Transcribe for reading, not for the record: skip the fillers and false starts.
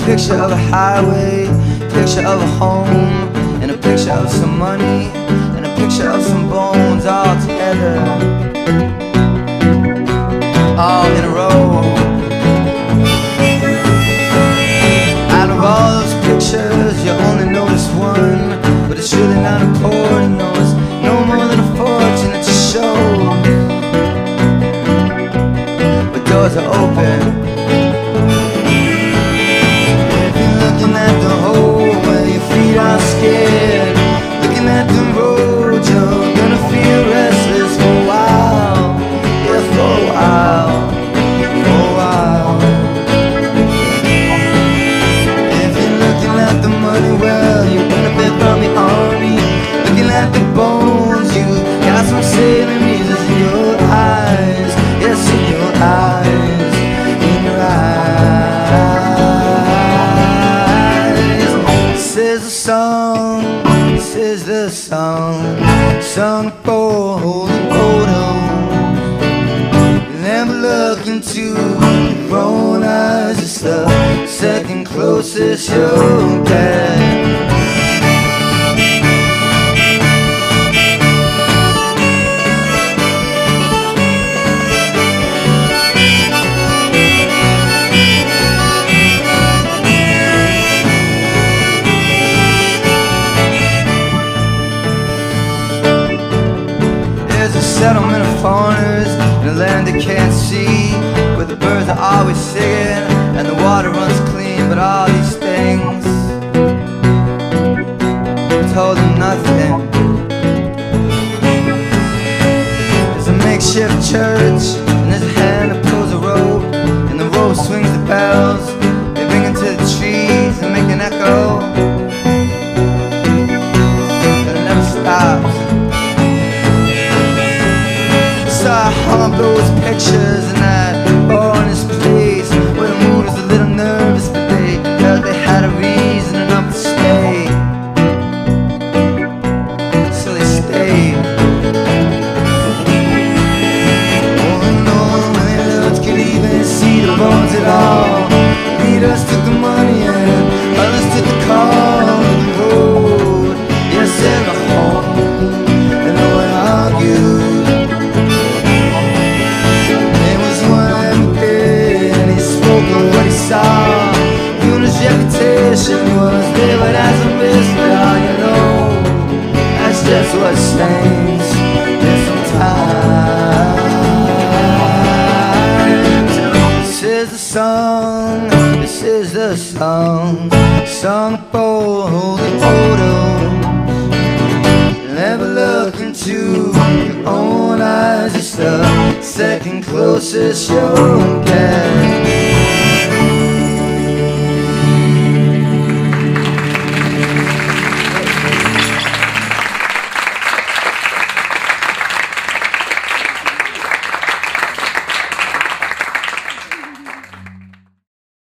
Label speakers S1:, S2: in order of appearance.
S1: picture of a highway, picture of a home, and a picture of some money, and a picture of some bones, all together, all in a row. Out of all those pictures, you only notice one, but it's really not important. No, it's no more than a fortune that you show. But doors are open. Scared, looking at the road, you're gonna feel restless for a while, yeah, for a while, for a while. If you're looking at the money, well, you're gonna be from the army. Looking at the bones, you got some sailing reasons in your eyes, yes, in your eyes, in your eyes. This is a song, this is the song, sung for holy photos. Never look into your own eyes, it's the second closest you'll get. Settlement of foreigners in a land they can't see, where the birds are always singing and the water runs clean. But all these things told them nothing. There's a makeshift church and there's a hand that pulls a rope, and the rope swings the bells. They ring into the trees and make an echo, and it never stops. I hung up those pictures in that honest place where the mood was a little nervous, but they felt they had a reason enough to stay, so they stayed. Oh no, when they looked, could even see the bones at all. Leaders took the money and others took the car on the road, yes, and the home, and no one argued. What he saw, Yuna's reputation was there, but as a whisper, you know, that's just what stains in sometimes. This is the song, this is the song, sung for holy photos. Never look into your own eyes, it's the second closest you'll get.